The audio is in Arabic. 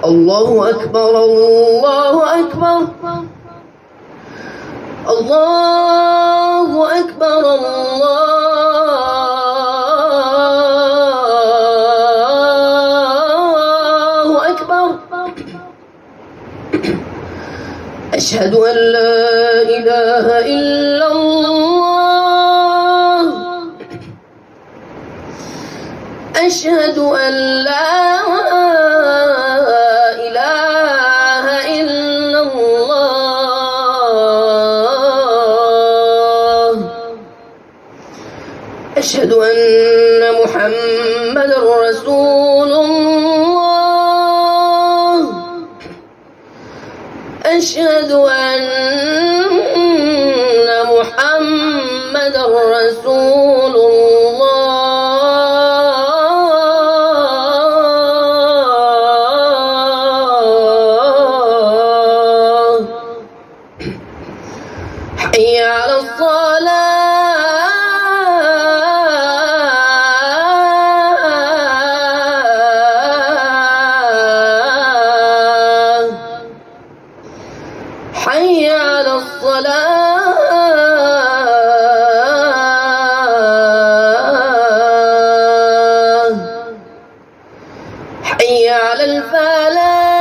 الله أكبر الله أكبر الله أكبر الله أكبر. أشهد أن لا إله إلا الله أشهد أن لا إله إلا الله أشهد أن محمدًا رسول الله أشهد أن محمدًا رسول الله. حي على الصلاة حي على الصلاة حي على الفلاح